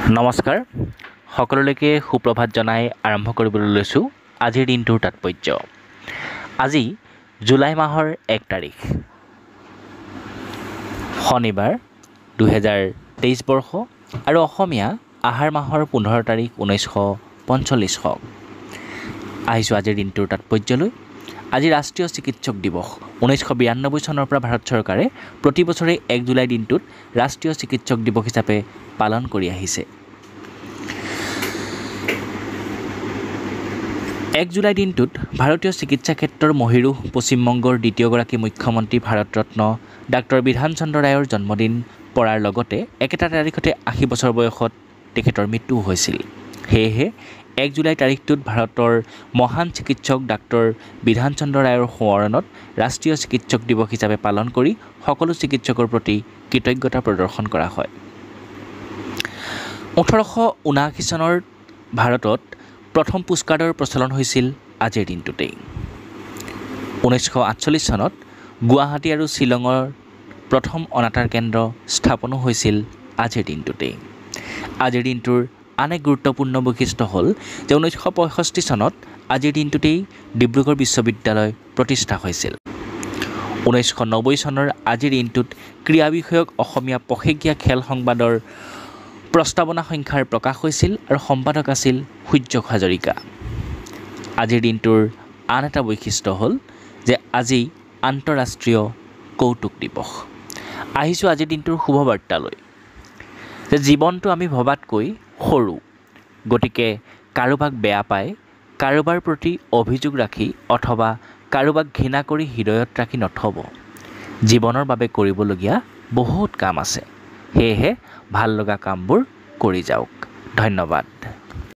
নমস্কাৰ সকলোলৈকে সুপ্ৰভাত জনাই আৰম্ভ কৰিবলৈ লৈছোঁ আজিৰ দিনটোৰ তাৎপৰ্য। আজি জুলাই মাহৰ 1 তাৰিখ শনিবাৰ 2023 বৰ্ষ আৰু অসমীয়া আহাৰ মাহৰ 15 তাৰিখ 1945 আহিছোঁ আজিৰ দিনটোৰ তাৎপৰ্যলৈ। আজি ৰাষ্ট্ৰীয় চিকিৎসক দিৱস। 1992 চনৰ পৰা ভাৰত চৰকাৰে প্ৰতি বছৰে 1 জুলাই দিনটোত ৰাষ্ট্ৰীয় চিকিৎসক দিৱস হিচাপে পালন কৰি আহিছে। 1 জুলাই দিনটোত ভাৰতীয় চিকিৎসা ক্ষেত্ৰৰ মহীৰূহ পশ্চিমবংগৰ দ্বিতীয়গৰাকী মুখ্যমন্ত্ৰী ভাৰতৰত্ন ডাক্তৰ বিধান চন্দ্ৰ ৰায়ৰ জন্মদিন পৰাৰ লগতে একেটা তাৰিখতে 80 বছৰ বয়সত তেখেতৰ মৃত্যু হৈছিল। সেয়েহে 1 জুলাই তাৰিখটোত ভাৰতৰ মহান চিকিৎসক ডাক্তৰ বিধান চন্দ্ৰ ৰায়ৰ সোঁৱৰণত ৰাষ্ট্ৰীয় চিকিৎসক দিৱস হিচাপে পালন কৰি সকলো চিকিৎসকৰ প্ৰতি কৃতজ্ঞতা প্ৰদৰ্শন কৰা হয়। 1879 চনৰ ভাৰতত প্ৰথম পোষ্টকাৰ্ডৰ প্ৰচলন হৈছিল আজিৰ দিনটোতেই। 1948 চনত গুৱাহাটী আৰু শ্বিলঙৰ প্ৰথম অনাতাঁৰ কেন্দ্ৰ স্থাপনো হৈছিল আজিৰ দিনটোতেই। আজিৰ দিনটোৰ আন এক গুৰুত্বপূৰ্ণ বৈশিষ্ট্য হ'ল যে 1965 চনত আজিৰ দিনটোতেই ডিব্ৰুগড় বিশ্ববিদ্যালয় প্ৰতিষ্ঠা হৈছিল। 1990 চনৰ আজিৰ দিনটোত ক্ৰীড়া বিষয়ক অসমীয়া পষেকীয়া খেল সংবাদৰ প্ৰস্তাৱনা সংখ্যাৰ প্ৰকাশ হৈছিল আৰু সম্পাদক আছিল সূৰ্য হাজৰিকা। আজিৰ দিনটোৰ আন এটা বৈশিষ্ট্য হ'ল যে আজি আন্তঃৰাষ্ট্ৰীয় কৌতুক দিৱস। আহিছোঁ আজিৰ দিনটোৰ শুভবাৰ্তালৈ যে জীৱনটো আমি ভবাতকৈ সৰু, গতিকে কাৰোবাক বেয়া পাই, কাৰোবাৰ প্ৰতি অভিযোগ ৰাখি অথবা কাৰোবাক ঘৃণা কৰি হৃদয়ত ৰাখি নথব। জীৱনৰ বাবে কৰিবলগীয়া বহুত কাম আছে, সেয়েহে ভাল লগা কামবোৰ কৰি যাওক। ধন্যবাদ।